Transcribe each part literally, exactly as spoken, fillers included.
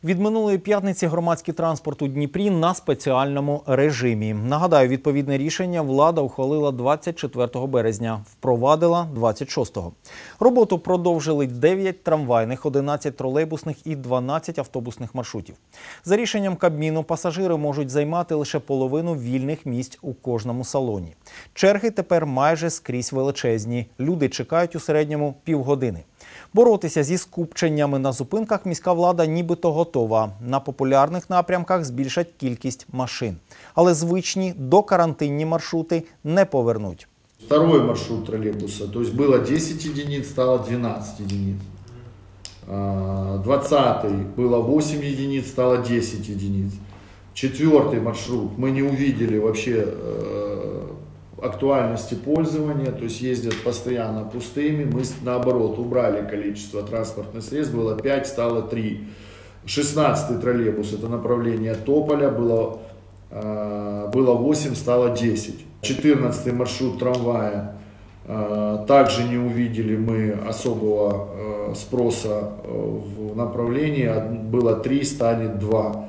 Від минулої п'ятниці громадський транспорт у Дніпрі на спеціальному режимі. Нагадаю, відповідне рішення влада ухвалила двадцять четвертого березня, впровадила двадцять шостого. Роботу продовжили дев'ять трамвайних, одинадцять тролейбусних і дванадцять автобусних маршрутів. За рішенням Кабміну пасажири можуть займати лише половину вільних місць у кожному салоні. Черги тепер майже скрізь величезні. Люди чекають у середньому півгодини. Боротися зі скупченнями на зупинках міська влада нібито готова. На популярних напрямках збільшать кількість машин. Але звичні докарантинні маршрути не повернуть. Второй маршрут троллейбуса, то есть было десять единиц, стало двенадцать единиц. двадцатый было восемь единиц, стало десять единиц. Четвертый маршрут мы не увидели вообще актуальности пользования, то есть ездят постоянно пустыми. Мы наоборот убрали количество транспортных средств, было пять, стало три. шестнадцатый троллейбус, это направление Тополя, было, было восемь, стало десять. четырнадцатый маршрут трамвая, также не увидели мы особого спроса в направлении, было три, станет два.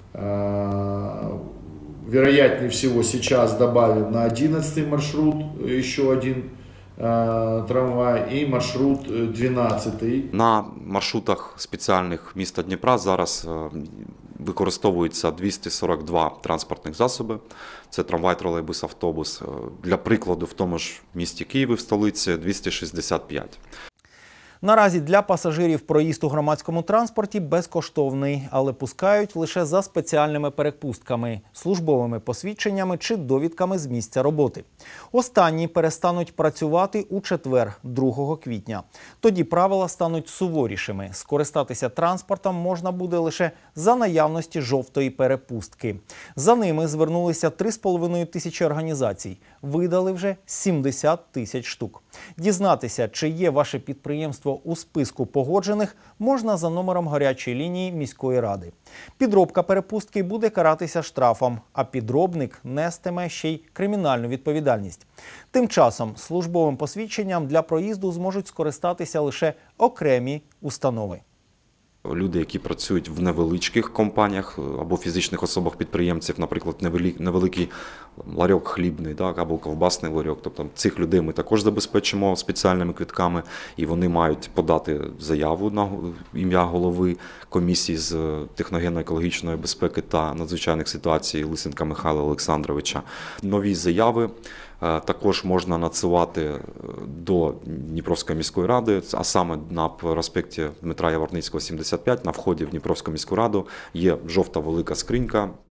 Вероятнее всего сейчас добавим на одиннадцатый маршрут еще один э, трамвай і маршрут дванадцятий. На маршрутах спеціальних міста Дніпра зараз використовується двісті сорок два транспортних засоби. Це трамвай, тролейбус, автобус. Для прикладу, в тому ж місті Києві, в столиці, двісті шістдесят п'ять. Наразі для пасажирів проїзд у громадському транспорті безкоштовний, але пускають лише за спеціальними перепустками, службовими посвідченнями чи довідками з місця роботи. Останні перестануть працювати у четвер, другого квітня. Тоді правила стануть суворішими. Скористатися транспортом можна буде лише за наявності жовтої перепустки. За ними звернулися три з половиною тисячі організацій. Видали вже сімдесят тисяч штук. Дізнатися, чи є ваше підприємство у списку погоджених, можна за номером гарячої лінії міської ради. Підробка перепустки буде каратися штрафом, а підробник нестиме ще й кримінальну відповідальність. Тим часом службовим посвідченням для проїзду зможуть скористатися лише окремі установи. Люди, які працюють в невеличких компаніях або фізичних особах-підприємців, наприклад, невеликий ларьок хлібний, так, або ковбасний ларьок. Тобто цих людей ми також забезпечимо спеціальними квитками, і вони мають подати заяву на ім'я голови комісії з техногенно-екологічної безпеки та надзвичайних ситуацій Лисенка Михайла Олександровича. Нові заяви також можна надсилати до Дніпровської міської ради, а саме на проспекті Дмитра Яворницького, сімдесят п'ять, на вході в Дніпровську міську раду є жовта велика скринька.